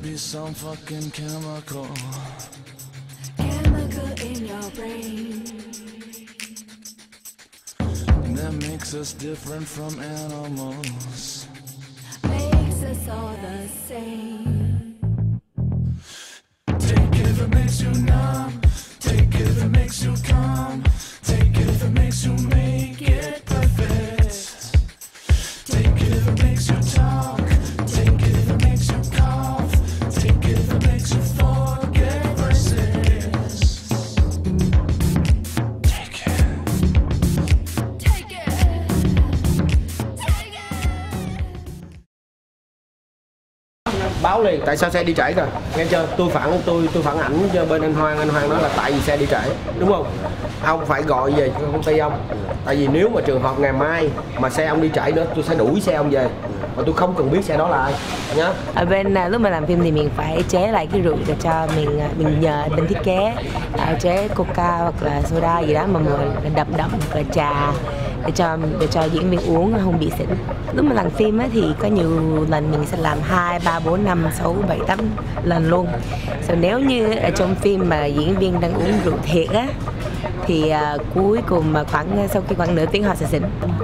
be some fucking chemical in your brain that makes us different from animals, makes us all the same. Take it if it makes you numb, take it if it makes you calm, take it if it makes you make it perfect. Take it if it makes you talk, take it if it makes you cough, take it if it makes you forget verses. Take it. Take it. Take it. Báo liền, tại sao xe đi trễ rồi, nghe chưa? Tôi phản ảnh cho bên anh Hoàng nói là tại vì xe đi trễ, đúng không? Ông phải gọi về công ty ông. Tại vì nếu mà trường hợp ngày mai mà xe ông đi trễ nữa, tôi sẽ đuổi xe ông về. Mà tôi không cần biết xe đó là ai nhá. Ở bên lúc mà làm phim thì mình phải chế lại cái rượu để cho mình nhờ bên thiết kế chế coca hoặc là soda gì đó mà đậm hoặc là trà để cho diễn viên uống không bị xỉn. Lúc mà làm phim á, thì có nhiều lần mình sẽ làm 2, 3, 4, 5, 6, 7, 8 lần luôn. Nếu như ở trong phim mà diễn viên đang uống rượu thiệt á thì cuối cùng mà sau khi khoảng nửa tiếng họ sẽ xỉn.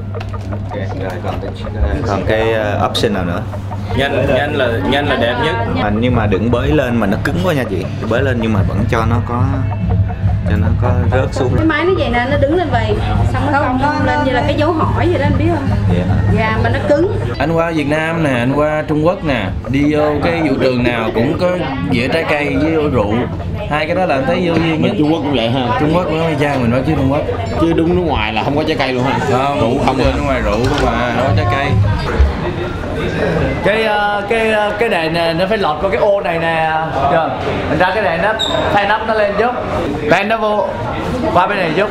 Còn cái option nào nữa? Nhanh là đẹp nhất. Nhưng mà đừng bới lên mà nó cứng quá nha chị. Bới lên nhưng mà vẫn cho nó có rớt xuống. Cái máy nó vậy nè, nó đứng lên vậy, xong nó cong lên như là cái dấu hỏi vậy đó, anh biết không? Dạ, mà nó cứng. Anh qua Việt Nam nè, anh qua Trung Quốc nè, đi vô cái vụ trường nào cũng có dĩa trái cây với rượu. Hai cái đó là anh thấy vô duyên nhất. Trung Quốc cũng vậy ha. Trung Quốc cũng có Trang mình nói chứ Trung Quốc. Chứ đúng nước ngoài là không có trái cây luôn ha. Không, rượu không có nước ngoài rượu không mà có trái cây. Cái đèn này nó phải lọt vào cái ô này nè, chưa? Mình ra cái đèn nó thay nắp nó lên chút, đèn nó vô qua bên này chút.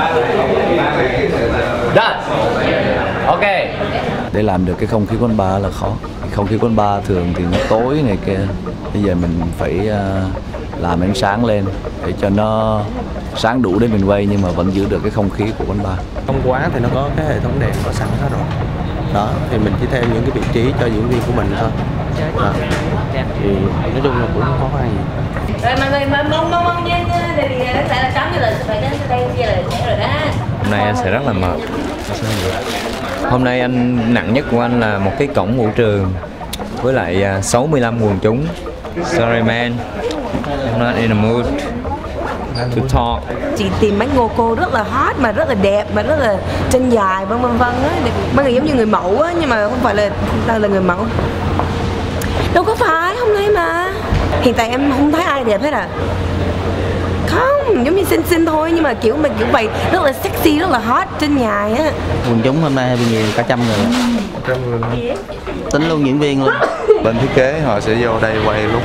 Đó, ok. Để làm được cái không khí quán bar là khó. Không khí quán bar thường thì nó tối này kia. Bây giờ mình phải làm ánh sáng lên để cho nó sáng đủ để mình quay nhưng mà vẫn giữ được cái không khí của quán bar. Trong quán thì nó có cái hệ thống đèn có sẵn hết rồi. Đó, thì mình chỉ thêm những cái vị trí cho diễn viên của mình thôi. Thì nói chung là cũng không khó khăn gì. Rồi mọi người mong nha, thì nó sẽ là trắng cái là phải đến đây kia là sẽ rồi đó. Hôm nay anh sẽ rất là mệt. Hôm nay anh nặng nhất của anh là một cái cổng vũ trường với lại 65 quần chúng. Sorry man, I'm not in the mood to talk. Chị tìm mấy ngô cô rất là hot mà rất là đẹp mà rất là chân dài vân á, mấy người giống như người mẫu á, nhưng mà không phải là người mẫu. Đâu có phải, hôm nay mà hiện tại em không thấy ai đẹp hết à. Không, giống như xinh thôi nhưng mà kiểu vậy rất là sexy, rất là hot, chân dài á. Quần chúng hôm nay hơi bị nhiều, cả trăm người. 100 người. Tính luôn diễn viên luôn. Bên thiết kế họ sẽ vô đây quay lúc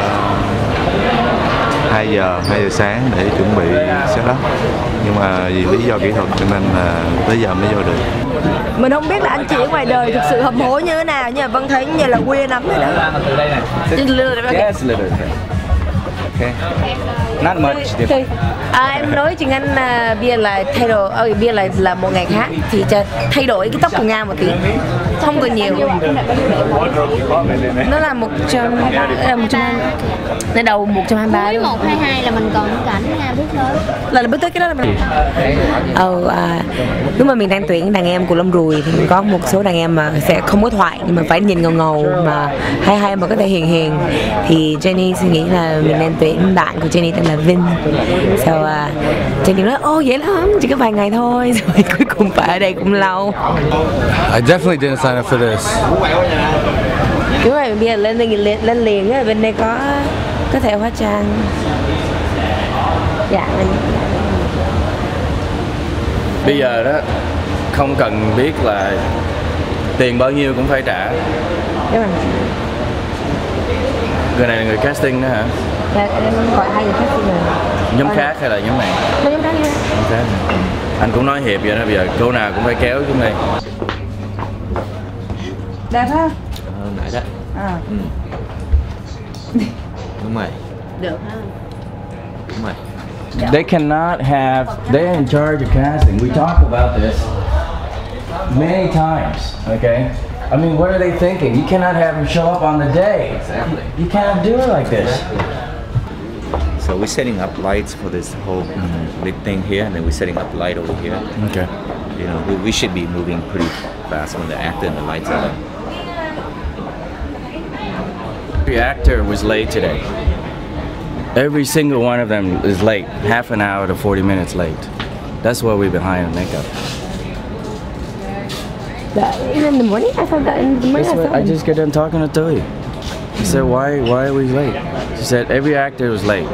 2 giờ sáng để chuẩn bị setup. Nhưng mà vì lý do kỹ thuật cho nên là tới giờ mới vô được. Mình không biết là anh chị ở ngoài đời thực sự hầm hố như thế nào, nhưng mà Vân thấy như là queer lắm rồi đó. Từ đây này. Yes, little. Okay. Not much different. Em nói chuyện anh là bây giờ là thay đổi, bây giờ là một ngày khác thì thay đổi cái tóc của Nga một tí, không cần nhiều. Nó là 100, nó đầu 123 luôn. 122 là mình còn cảnh Nga bước tới. Là bước tới cái đó là mình. Lúc mà mình đang tuyển đàn em của Lâm Rùi thì có một số đàn em mà sẽ không có thoại nhưng mà phải nhìn ngầu mà hay mà có thể hiền thì Jenny suy nghĩ là mình nên tuyển bạn của Jenny tên là Vin. Jenny nói ô dễ lắm, chỉ có vài ngày thôi, rồi cuối cùng phải ở đây cũng lâu. I definitely didn't sign up for this. Đúng rồi, bây giờ lên liền á, bên đây có thể hóa trang. Dạ. Bây giờ đó không cần biết là tiền bao nhiêu cũng phải trả. Đúng rồi. Người này là người casting đó hả? Dạ, em gọi 2 người casting rồi. Nhóm khác hay là nhóm này? Nhóm khác nha. Nhóm khác. Anh cũng nói hiệp vậy đó, bây giờ cô nào cũng phải kéo chúng đây. Đẹp ha? Nãy đó. Đúng rồi. Được ha? Đúng rồi. They cannot have, they're in charge of casting. We talked about this many times, okay? I mean, what are they thinking? You cannot have them show up on the day. Exactly. You cannot do it like this. So we're setting up lights for this whole big thing here, and then we're setting up light over here. Okay. You know, we should be moving pretty fast when the actor and the lights are done. Every actor was late today. Every single one of them is late, half an hour to 40 minutes late. That's why we're behind in makeup. In the morning? I thought that in the morning. I just got done talking to Tui. She said, why are we late? She said every actor was late.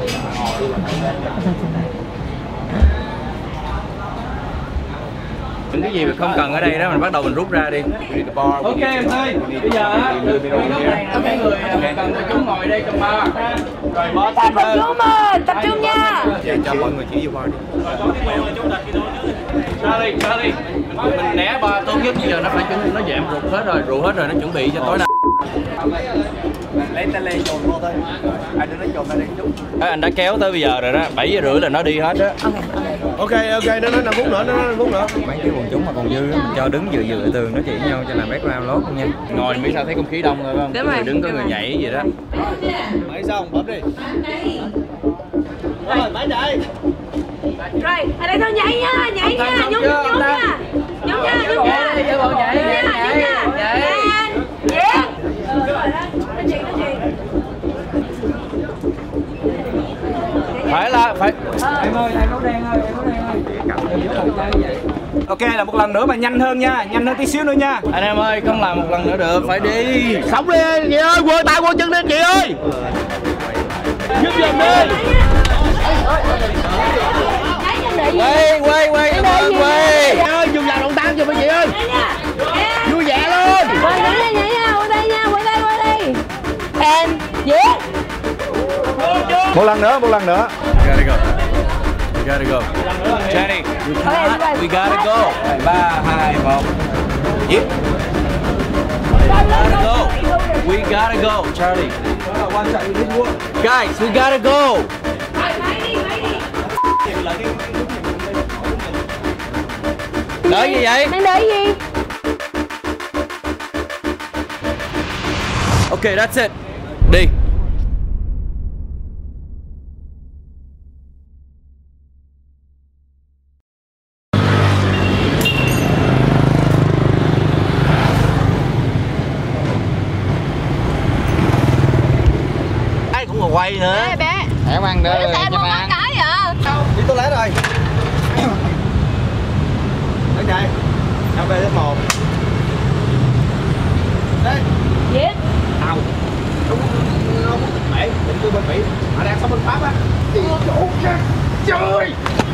Những cái gì mà không cần ở đây đó mình bắt đầu mình rút ra đi. Ok em ơi, bây giờ á, mấy người cần người chúng ngồi đây trong bar. Rồi boss Tập trung ơi, tập trung nha. Cho mọi người chỉ vô bar đi. Charlie, mình né ba tốt nhất bây giờ nó phải chuẩn nó giảm rượu hết rồi nó chuẩn bị cho tối nay. Lấy tay lên dồn vô thôi. Anh đừng nói dồn ra đi chút. Anh đã kéo tới bây giờ rồi đó, 7 giờ rưỡi là nó đi hết đó. Ok, nó nói 5 phút nữa, Mấy cái quần chúng mà còn dư mình cho đứng dựa tường nói chuyện với nhau cho làm background lốt luôn nha. Ngồi biết sao thấy không khí đông rồi không? Đúng rồi. Người đứng có người nhảy gì đó. Mấy xong, bấm đi. Rồi, mấy đây. Rồi, ở đây thôi nhảy nha, nhúng nha. Phải. Ok, là một lần nữa mà nhanh hơn nha, nhanh hơn tí xíu nữa nha. Anh em ơi, không làm một lần nữa được, phải đi. Sống đi, chị ơi, quơ tay quơ chân đi chị ơi. Giúp giùm đi. Quay. Chị ơi, dùng vào động tác giùm đi chị ơi. Vui vẻ luôn. Quay đây nha, quay đây. And yeah. Một lần nữa. We gotta go. Jenny, we gotta go. 3, 2, 1. Yep. We gotta go, Charlie. Guys, we gotta go. Đợi gì vậy? Đang đợi gì? Ok, that's it. Đi. Ai cũng quay nữa. Ê bé. Em ăn đó Sao em không có cái vậy? Đi tôi lấy rồi. Đến đây. Em về đến 1. Đây. Yes. Tao. Đúng không? Mẹ, định tôi bên Mỹ. Họ đang sống bên Pháp á. Đi chỗ khác. Trời.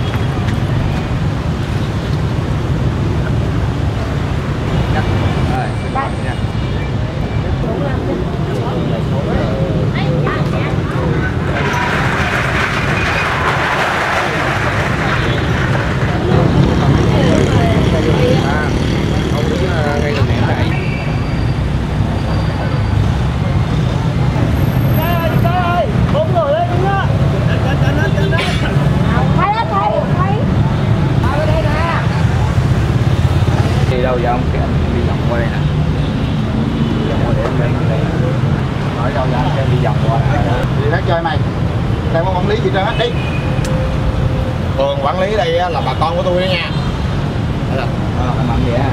Đi đâu vậy ông? Cái anh đi vòng qua đây nè. Đi vòng qua để em lên đây. Nói đâu vậy anh sẽ đi vòng qua này. Đi khác chơi mày. Đang có quản lý gì trơn hết đi. Thường quản lý đây là bà con của tôi đó nha. Anh làm gì á?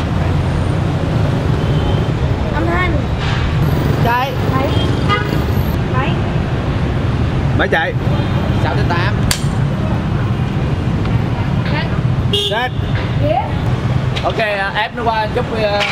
Âm thanh. Trời. Thấy. Mấy chạy. 6 tới 8. Set. Ok, ép nó qua chút.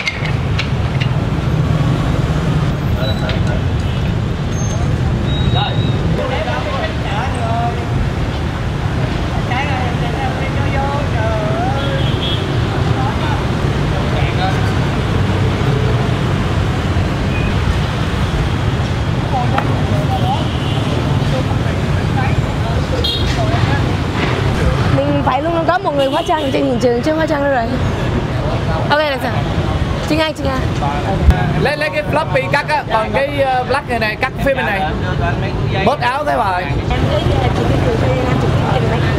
Mình phải luôn có một người hóa trang trên hiện trường, chưa hóa trang nữa rồi. Ok được rồi. Chị Nga. Lấy cái floppy cắt á, còn cái black này cắt phim này. Bớt áo thế rồi. Em thấy chị cái người thuê 50 triệu tiền